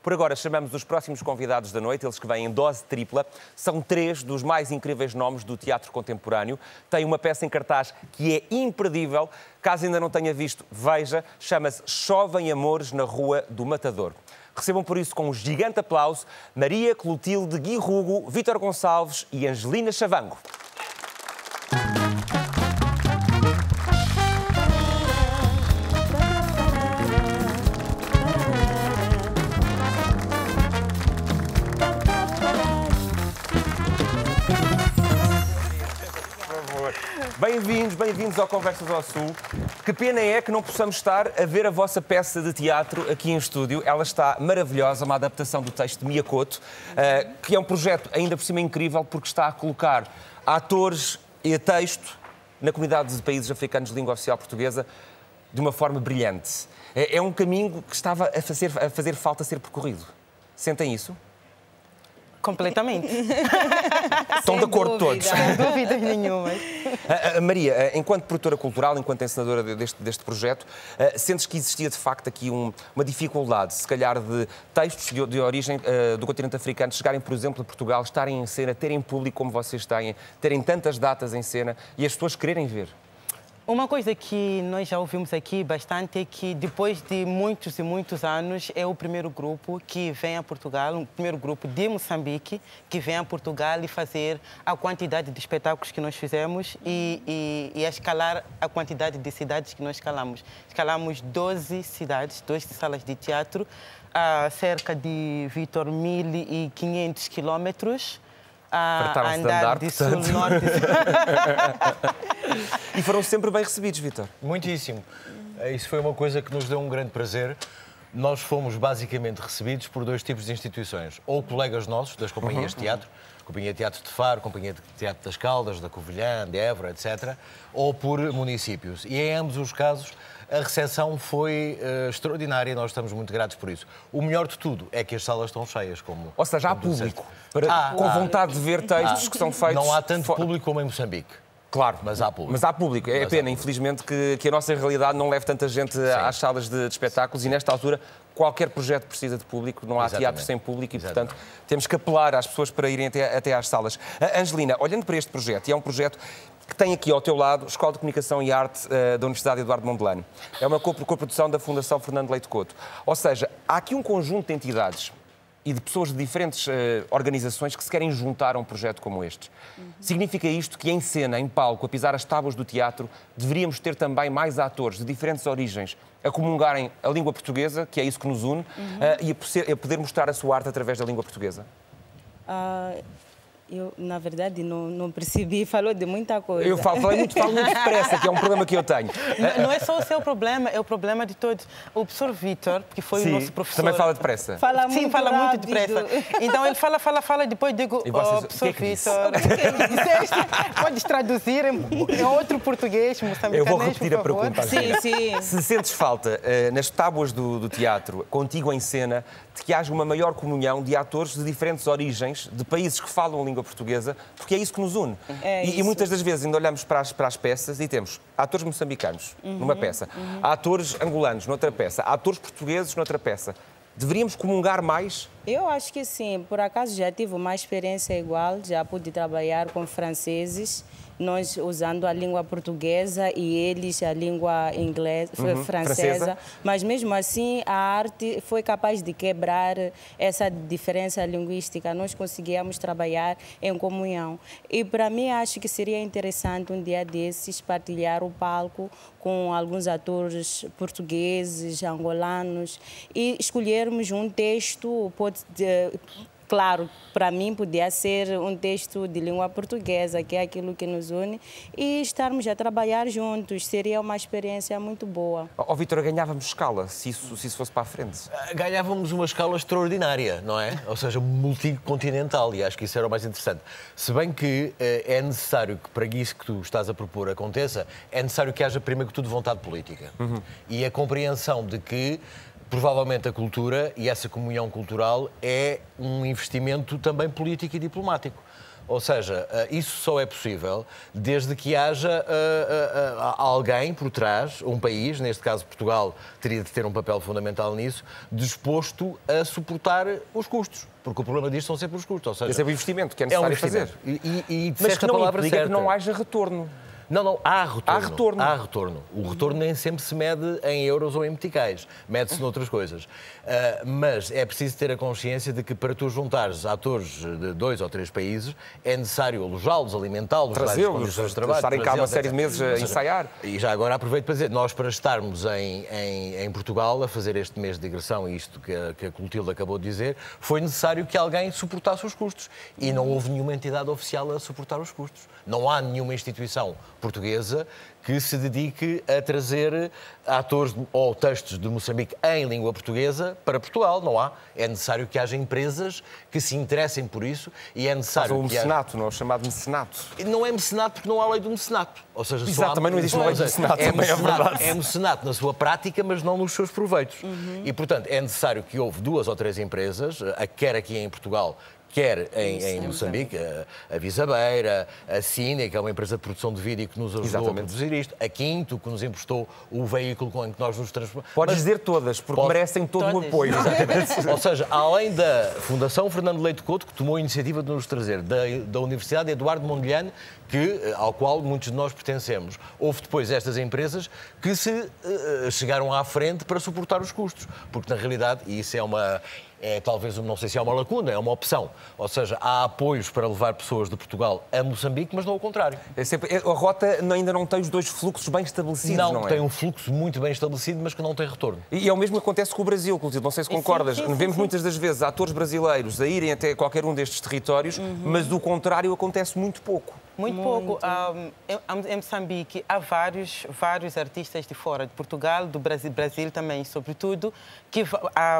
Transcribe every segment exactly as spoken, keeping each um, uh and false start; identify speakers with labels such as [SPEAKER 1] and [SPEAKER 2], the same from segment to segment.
[SPEAKER 1] Por agora, chamamos os próximos convidados da noite, eles que vêm em dose tripla. São três dos mais incríveis nomes do teatro contemporâneo. Tem uma peça em cartaz que é imperdível. Caso ainda não tenha visto, veja. Chama-se Chovem Amores na Rua do Matador. Recebam por isso com um gigante aplauso Maria Clotilde Guirrugo, Vítor Gonçalves e Angelina Chavango. Bem-vindos, bem-vindos ao Conversas ao Sul. Que pena é que não possamos estar a ver a vossa peça de teatro aqui em estúdio. Ela está maravilhosa, uma adaptação do texto de Mia Couto, uh, que é um projeto ainda por cima incrível porque está a colocar atores e texto na comunidade de países africanos de língua oficial portuguesa de uma forma brilhante. É, é um caminho que estava a fazer, a fazer falta ser percorrido. Sentem isso?
[SPEAKER 2] Completamente.
[SPEAKER 1] Estão de acordo todos.
[SPEAKER 2] Sem dúvidas nenhuma.
[SPEAKER 1] Uh, uh, Maria, uh, enquanto produtora cultural, enquanto encenadora deste, deste projeto, uh, sentes que existia de facto aqui um, uma dificuldade, se calhar, de textos de, de origem uh, do continente africano chegarem, por exemplo, a Portugal, estarem em cena, terem público como vocês têm, terem tantas datas em cena e as pessoas quererem ver?
[SPEAKER 2] Uma coisa que nós já ouvimos aqui bastante é que depois de muitos e muitos anos é o primeiro grupo que vem a Portugal, o primeiro grupo de Moçambique que vem a Portugal e fazer a quantidade de espetáculos que nós fizemos e, e, e a escalar a quantidade de cidades que nós escalamos. Escalamos doze cidades, doze salas de teatro, a cerca de, Vítor, mil e quinhentos quilómetros. A andar, andar de sul, norte.
[SPEAKER 1] E foram sempre bem recebidos, Vítor?
[SPEAKER 3] Muitíssimo. Isso foi uma coisa que nos deu um grande prazer. Nós fomos basicamente recebidos por dois tipos de instituições. Ou colegas nossos, das companhias uhum. de teatro, Companhia de Teatro de Faro, Companhia de Teatro das Caldas, da Covilhã, de Évora, etcétera, ou por municípios. E em ambos os casos a recepção foi uh, extraordinária e nós estamos muito gratos por isso. O melhor de tudo é que as salas estão cheias, como...
[SPEAKER 1] Ou seja, há público, para, ah, com ah, vontade de ver textos ah, que são feitos...
[SPEAKER 3] Não há tanto público como em Moçambique.
[SPEAKER 1] Claro,
[SPEAKER 3] mas há público.
[SPEAKER 1] Mas há público. É
[SPEAKER 3] mas
[SPEAKER 1] pena, infelizmente, que, que a nossa realidade não leve tanta gente Sim. às salas de, de espetáculos e, nesta altura, qualquer projeto precisa de público, não há Exatamente. teatro sem público e, Exatamente. portanto, temos que apelar às pessoas para irem até, até às salas. A Angelina, olhando para este projeto, e é um projeto que tem aqui ao teu lado a Escola de Comunicação e Arte uh, da Universidade Eduardo Mondlane. É uma coprodução da Fundação Fernando Leite Couto. Ou seja, há aqui um conjunto de entidades e de pessoas de diferentes uh, organizações que se querem juntar a um projeto como este. Uhum. Significa isto que em cena, em palco, a pisar as tábuas do teatro, deveríamos ter também mais atores de diferentes origens a comungarem a língua portuguesa, que é isso que nos une, uhum. uh, e a, poder, a poder mostrar a sua arte através da língua portuguesa?
[SPEAKER 4] Uh... Eu, na verdade, não, não percebi. Falou de muita coisa.
[SPEAKER 1] Eu falo, falei muito, falo muito depressa, que é um problema que eu tenho.
[SPEAKER 2] Não, não é só o seu problema, é o problema de todos. O professor Vítor, que foi
[SPEAKER 1] Sim,
[SPEAKER 2] o nosso professor...
[SPEAKER 1] também fala depressa.
[SPEAKER 4] Fala
[SPEAKER 2] Sim,
[SPEAKER 4] muito
[SPEAKER 2] fala
[SPEAKER 4] rápido.
[SPEAKER 2] muito depressa. Então ele fala, fala, fala, depois digo,
[SPEAKER 1] e vocês,
[SPEAKER 2] oh, professor
[SPEAKER 1] que é que
[SPEAKER 2] Vítor, podes traduzir em outro português, moçambicanês,
[SPEAKER 1] Eu vou repetir a pergunta.
[SPEAKER 4] Sim, sim.
[SPEAKER 1] Se sentes falta, nas tábuas do, do teatro, contigo em cena, de que haja uma maior comunhão de atores de diferentes origens, de países que falam a língua portuguesa, porque é isso que nos une.
[SPEAKER 4] É
[SPEAKER 1] e, e muitas das vezes ainda olhamos para as, para as peças e temos atores moçambicanos uhum, numa peça, uhum. atores angolanos noutra peça, atores portugueses noutra peça. Deveríamos comungar mais?
[SPEAKER 4] Eu acho que sim. Por acaso já tive uma experiência igual, já pude trabalhar com franceses, nós usando a língua portuguesa e eles a língua inglesa, uhum, francesa. francesa. Mas mesmo assim a arte foi capaz de quebrar essa diferença linguística. Nós conseguíamos trabalhar em comunhão. E para mim acho que seria interessante um dia desses partilhar o palco com alguns atores portugueses, angolanos e escolhermos um texto, pode Claro, para mim podia ser um texto de língua portuguesa, que é aquilo que nos une, e estarmos a trabalhar juntos. Seria uma experiência muito boa.
[SPEAKER 1] Ó oh, Vítor, ganhávamos escala, se isso, se isso fosse para a frente?
[SPEAKER 3] Ganhávamos uma escala extraordinária, não é? Ou seja, multicontinental, e acho que isso era o mais interessante. Se bem que eh, é necessário que, para isso que tu estás a propor aconteça, é necessário que haja, primeiro que tudo, vontade política. Uhum. E a compreensão de que provavelmente a cultura e essa comunhão cultural é um investimento também político e diplomático. Ou seja, isso só é possível desde que haja uh, uh, uh, alguém por trás, um país, neste caso Portugal teria de ter um papel fundamental nisso, disposto a suportar os custos. Porque o problema disto são sempre os custos. Ou seja,
[SPEAKER 1] esse é o investimento que é necessário
[SPEAKER 3] é um
[SPEAKER 1] fazer.
[SPEAKER 3] E, e, e
[SPEAKER 1] Mas que não
[SPEAKER 3] palavra
[SPEAKER 1] implica
[SPEAKER 3] certa.
[SPEAKER 1] que não haja retorno.
[SPEAKER 3] Não, não, há retorno.
[SPEAKER 1] Há retorno.
[SPEAKER 3] Há retorno. O retorno nem sempre se mede em euros ou em meticais. Mede-se noutras coisas. Uh, mas é preciso ter a consciência de que para tu juntares atores de dois ou três países é necessário alojá-los, alimentá-los,
[SPEAKER 1] trazê-los,
[SPEAKER 3] condições de trabalho,
[SPEAKER 1] estarem cá uma série de meses a
[SPEAKER 3] seja,
[SPEAKER 1] ensaiar.
[SPEAKER 3] E já agora aproveito para dizer, nós para estarmos em, em, em Portugal a fazer este mês de digressão, e isto que a, que a Clotilde acabou de dizer, foi necessário que alguém suportasse os custos. E não houve nenhuma entidade oficial a suportar os custos. Não há nenhuma instituição portuguesa que se dedique a trazer atores ou textos de Moçambique em língua portuguesa para Portugal. Não há. É necessário que haja empresas que se interessem por isso e é necessário
[SPEAKER 1] Mas o
[SPEAKER 3] que
[SPEAKER 1] mecenato,
[SPEAKER 3] haja...
[SPEAKER 1] não é o chamado mecenato.
[SPEAKER 3] Não é mecenato porque não há lei do mecenato. Ou seja,
[SPEAKER 1] Exato,
[SPEAKER 3] há...
[SPEAKER 1] também não existe uma lei do mecenato,
[SPEAKER 3] é
[SPEAKER 1] também é
[SPEAKER 3] mecenato,
[SPEAKER 1] verdade.
[SPEAKER 3] é mecenato na sua prática, mas não nos seus proveitos. Uhum. E, portanto, é necessário que houve duas ou três empresas, quer aqui em Portugal, quer em, em Moçambique, a, a Visabeira, a Cine, que é uma empresa de produção de vídeo que nos ajudou Exatamente. a produzir isto, a Quinto, que nos emprestou o veículo com que nós nos transformamos.
[SPEAKER 1] Podes dizer todas, porque pode... merecem todo
[SPEAKER 2] todas.
[SPEAKER 1] o apoio.
[SPEAKER 3] Exatamente. Ou seja, além da Fundação Fernando Leite Couto, que tomou a iniciativa de nos trazer, da, da Universidade Eduardo Mondlane, que, ao qual muitos de nós pertencemos. Houve depois estas empresas que se uh, chegaram à frente para suportar os custos, porque na realidade, e isso é uma... é talvez, não sei se é uma lacuna, é uma opção. Ou seja, há apoios para levar pessoas de Portugal a Moçambique, mas não ao contrário.
[SPEAKER 1] É sempre, a rota ainda não tem os dois fluxos bem estabelecidos, não, não é?
[SPEAKER 3] Tem um fluxo muito bem estabelecido, mas que não tem retorno.
[SPEAKER 1] E é o mesmo que acontece com o Brasil, Clotilde, não sei se concordas.
[SPEAKER 2] Sim, sim,
[SPEAKER 1] Vemos
[SPEAKER 2] sim.
[SPEAKER 1] muitas das vezes atores brasileiros a irem até qualquer um destes territórios, uhum. mas o contrário acontece muito pouco.
[SPEAKER 2] Muito, muito pouco. Um, em Moçambique há vários, vários artistas de fora, de Portugal, do Brasil, Brasil também, sobretudo, que a,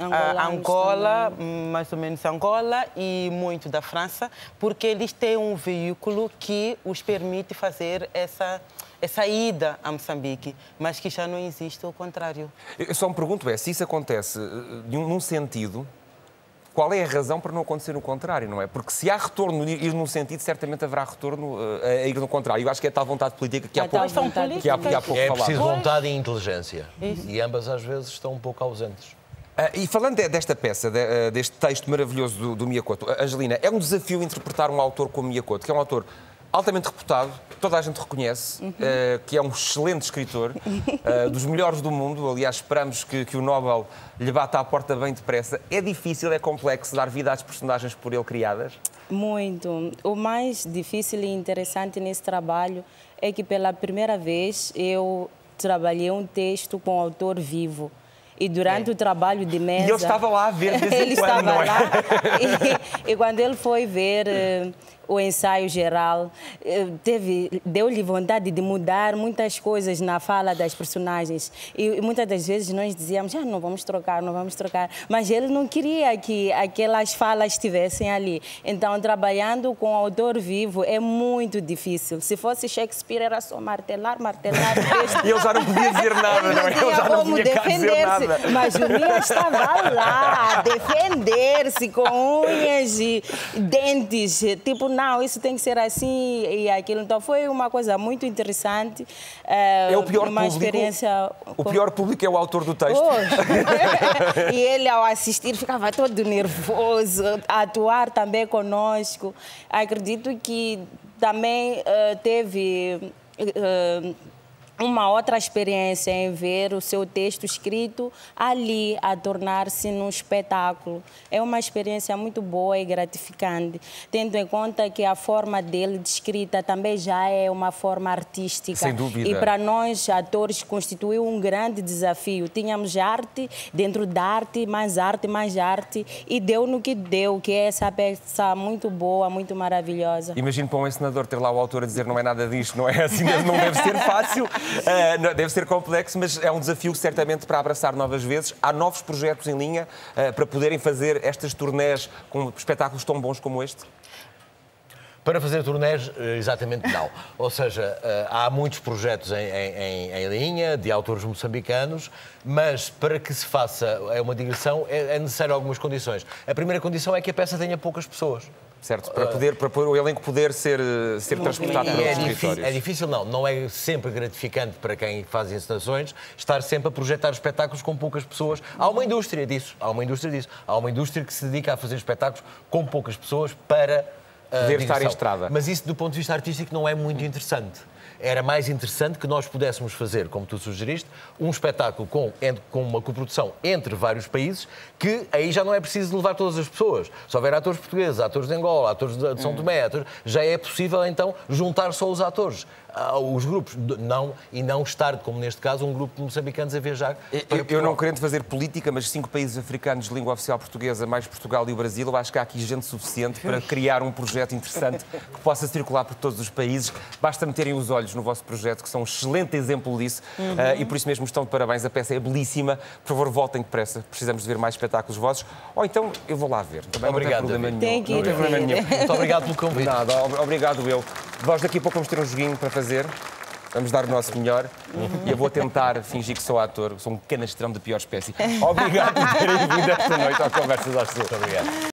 [SPEAKER 2] a Angola, também. mais ou menos Angola e muito da França, porque eles têm um veículo que os permite fazer essa essa ida a Moçambique, mas que já não existe o contrário.
[SPEAKER 1] Eu só me pergunto é, se isso acontece num sentido, qual é a razão para não acontecer no contrário, não é? Porque se há retorno ir num sentido, certamente haverá retorno a ir no contrário. Eu acho que é tal vontade política que há pouco, que há, que há pouco
[SPEAKER 3] É
[SPEAKER 1] falado.
[SPEAKER 3] preciso vontade e inteligência. Isso. E ambas às vezes estão um pouco ausentes.
[SPEAKER 1] Uh, e falando de, desta peça, de, uh, deste texto maravilhoso do, do Miyakoto, Angelina, é um desafio interpretar um autor como Miyakoto, que é um autor altamente reputado, toda a gente reconhece, uhum. uh, que é um excelente escritor, uh, dos melhores do mundo. Aliás, esperamos que, que o Nobel lhe bata à porta bem depressa. É difícil, é complexo dar vida às personagens por ele criadas?
[SPEAKER 4] Muito. O mais difícil e interessante nesse trabalho é que pela primeira vez eu trabalhei um texto com um autor vivo. E durante é. o trabalho de mesa...
[SPEAKER 1] E ele estava lá a ver de vez em
[SPEAKER 4] ele
[SPEAKER 1] quando,
[SPEAKER 4] estava
[SPEAKER 1] não é?
[SPEAKER 4] lá. E, e quando ele foi ver uh, o ensaio geral, uh, teve, deu-lhe vontade de mudar muitas coisas na fala das personagens. E, e muitas das vezes nós dizíamos, ah, não vamos trocar, não vamos trocar. Mas ele não queria que aquelas falas estivessem ali. Então, trabalhando com o autor vivo é muito difícil. Se fosse Shakespeare, era só martelar, martelar.
[SPEAKER 1] E ele já não podia dizer nada, não é? Ele já não podia cá dizer nada.
[SPEAKER 4] Mas o Mia estava lá a defender-se com unhas e dentes. Tipo, não, isso tem que ser assim e aquilo. Então foi uma coisa muito interessante.
[SPEAKER 1] É o pior
[SPEAKER 4] uma
[SPEAKER 1] público.
[SPEAKER 4] Experiência...
[SPEAKER 1] O pior público é o autor do texto.
[SPEAKER 4] Oh. E ele, ao assistir, ficava todo nervoso, a atuar também conosco. Acredito que também uh, teve... Uh, uma outra experiência em ver o seu texto escrito ali a tornar-se num espetáculo. É uma experiência muito boa e gratificante, tendo em conta que a forma dele de escrita também já é uma forma artística.
[SPEAKER 1] Sem dúvida.
[SPEAKER 4] E para nós, atores, constituiu um grande desafio. Tínhamos arte dentro da arte, mais arte, mais arte, e deu no que deu, que é essa peça muito boa, muito maravilhosa.
[SPEAKER 1] Imagino para um encenador ter lá o autor a dizer não é nada disto, não é assim, não deve ser fácil. Uh, deve ser complexo, mas é um desafio certamente para abraçar novas vezes. Há novos projetos em linha uh, para poderem fazer estas turnés com espetáculos tão bons como este?
[SPEAKER 3] Para fazer turnés, exatamente não. Ou seja, há muitos projetos em, em, em linha, de autores moçambicanos, mas para que se faça uma digressão é, é necessário algumas condições. A primeira condição é que a peça tenha poucas pessoas.
[SPEAKER 1] Certo, para, poder, para o elenco poder ser, ser transportado para
[SPEAKER 3] é
[SPEAKER 1] outros
[SPEAKER 3] difícil,
[SPEAKER 1] territórios.
[SPEAKER 3] É difícil, não. Não é sempre gratificante para quem faz encenações estar sempre a projetar espetáculos com poucas pessoas. Há uma indústria disso. Há uma indústria disso. Há uma indústria que se dedica a fazer espetáculos com poucas pessoas para
[SPEAKER 1] poder estar em estrada.
[SPEAKER 3] Mas isso, do ponto de vista artístico, não é muito interessante. Era mais interessante que nós pudéssemos fazer, como tu sugeriste, um espetáculo com, com uma coprodução entre vários países, que aí já não é preciso levar todas as pessoas. Se houver atores portugueses, atores de Angola, atores de São Tomé, atores, já é possível então juntar só os atores. Os grupos, não, e não estar, como neste caso, um grupo de moçambicanos a viajar.
[SPEAKER 1] Eu, eu não querendo fazer política, mas cinco países africanos de língua oficial portuguesa, mais Portugal e o Brasil, eu acho que há aqui gente suficiente para criar um projeto interessante que possa circular por todos os países. Basta meterem os olhos no vosso projeto, que são um excelente exemplo disso, uhum. uh, e por isso mesmo estão de parabéns. A peça é belíssima. Por favor, voltem depressa. Precisamos de ver mais espetáculos vossos. Ou então, eu vou lá ver. Também
[SPEAKER 3] obrigado,
[SPEAKER 1] não tem problema
[SPEAKER 3] David.
[SPEAKER 1] nenhum.
[SPEAKER 4] Tem
[SPEAKER 1] Não tem problema nenhum.
[SPEAKER 3] Muito obrigado pelo convite.
[SPEAKER 1] Nada, obrigado eu. Nós daqui a pouco vamos ter um joguinho para fazer. Vamos dar o nosso melhor uhum. e eu vou tentar fingir que sou ator, sou um canastrão de pior espécie. Obrigado por terem vindo esta noite ao Conversas às Sul. Muito obrigado.